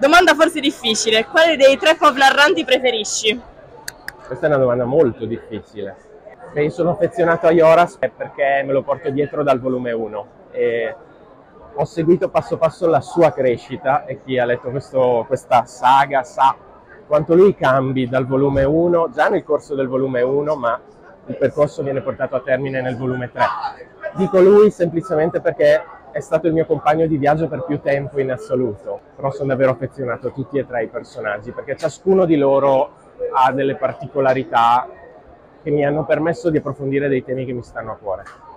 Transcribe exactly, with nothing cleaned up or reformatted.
Domanda forse difficile, quale dei tre Povla Arranti preferisci? Questa è una domanda molto difficile. Se sono affezionato a Ioras è perché me lo porto dietro dal volume uno e ho seguito passo passo la sua crescita, e chi ha letto questo, questa saga sa quanto lui cambi dal volume uno, già nel corso del volume uno, ma il percorso viene portato a termine nel volume tre. Dico lui semplicemente perché è stato il mio compagno di viaggio per più tempo in assoluto, però sono davvero affezionato a tutti e tre i personaggi, perché ciascuno di loro ha delle particolarità che mi hanno permesso di approfondire dei temi che mi stanno a cuore.